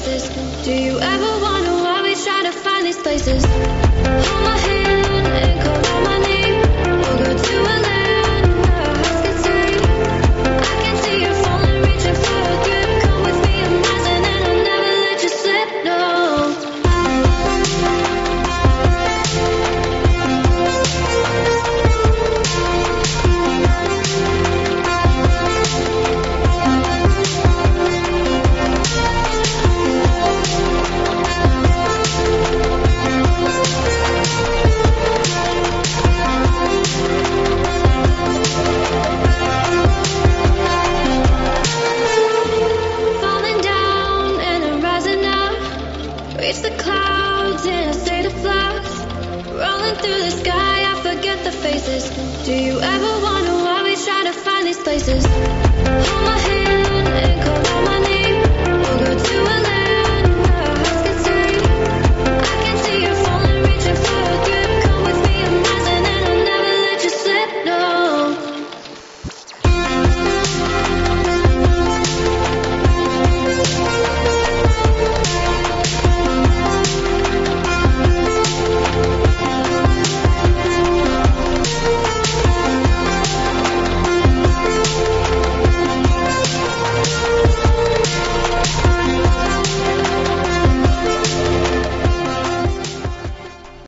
faces. Do you ever wonder why we try to find these places? Hold my hand and call out my name. We'll go to a land where our hearts can stay. I can see you falling, reaching for a grip. Come with me, I'm rising and I'll never let you slip, no. Reach the clouds in a state of flux. Rolling through the sky, I forget the faces. Do you ever wonder why we try to find these places?